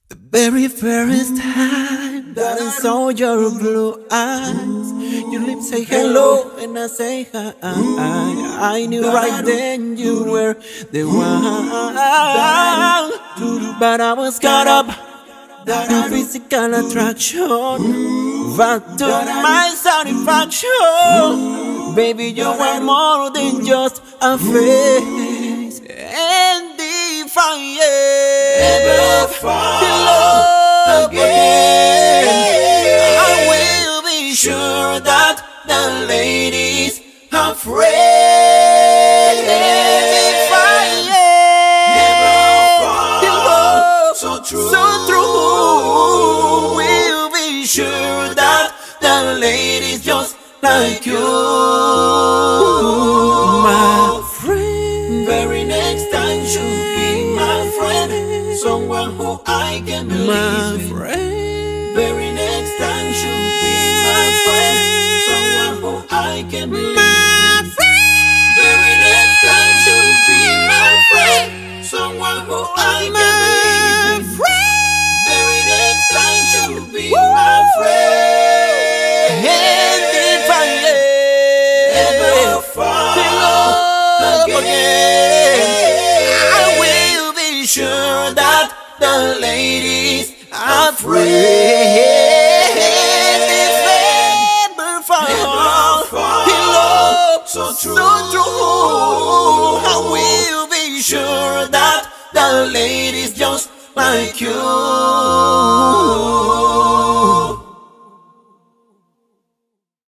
The very first time that I saw your blue eyes, your lips say hello and I say hi. I knew right then you were the one, but I was caught up in physical attraction, but to my satisfaction, baby, you were more than just a face. And if I ever fall in love again, I will be sure that the ladies are afraid. If I ever fall so true, we'll be sure that the ladies just like you, my friend. Very next time should be my friend, someone who I can believe in. Very next time should be my friend, someone who I can believe in. Very next time should be my friend, someone who I can believe in. Very next time should be my friend. And if I ever fall in love again, I will be sure that the ladies are afraid. If ever fall in love so true, I will be sure that the ladies just like you.